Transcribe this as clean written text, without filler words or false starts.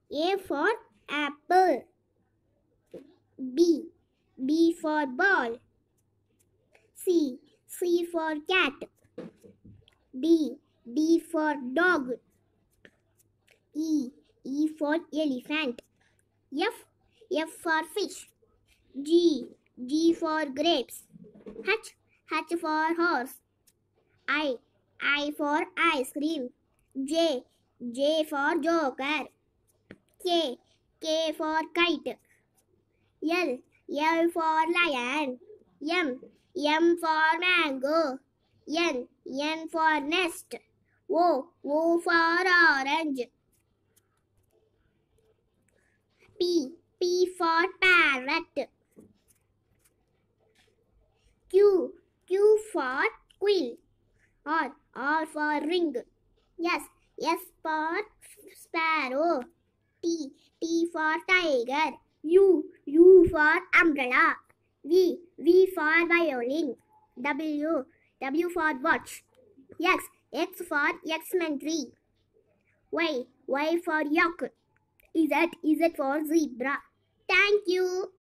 A for apple. B for ball. C for cat. D for dog. E for elephant. F for fish. G for grapes. H for horse. I for ice cream. J for joker. K for kite. L for lion. M for mango. N for nest. O for orange. P for parrot. Q for quill. R for ring. S for sparrow. T for tiger. U for umbrella. V for violin. W for watch. X for X-Men tree. Y for yak. Z for zebra. Thank you.